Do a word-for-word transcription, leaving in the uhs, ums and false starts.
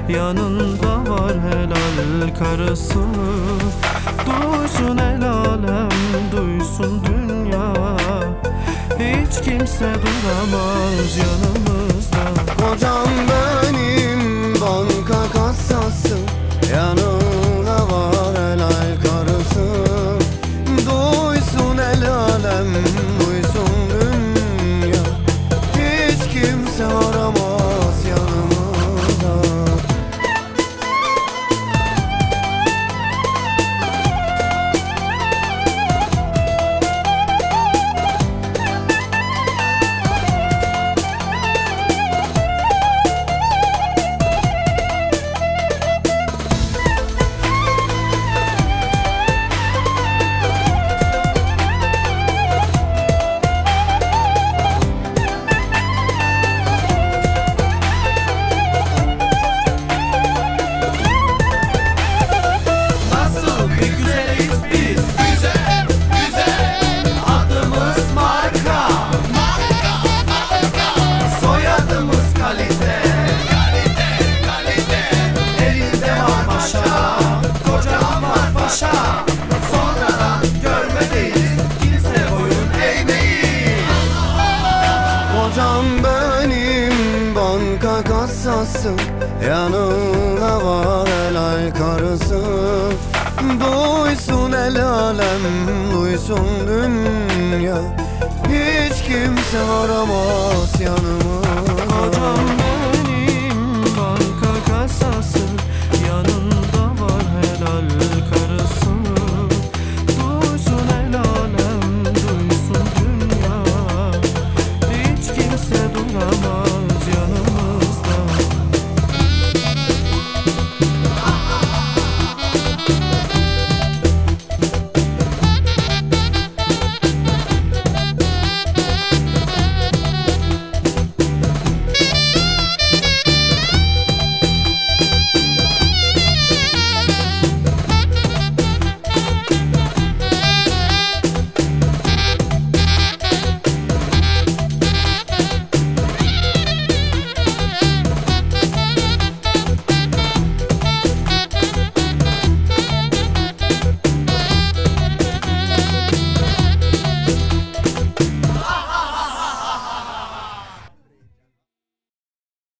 yanında var helal karısı. Duysun el alem, duysun dünya, hiç kimse duramaz yanımızda. Kocam benim banka kassası, yanında var helal karısı. Duysun el alem, duysun dünya, hiç kimse aramaz yanımızda. Sonradan görmeliyiz, kimse boyun eğmeyin. Kocam benim banka kassası, yanında var helal karısı. Duysun el alem, duysun dünya, hiç kimse aramaz yanımı. Kocam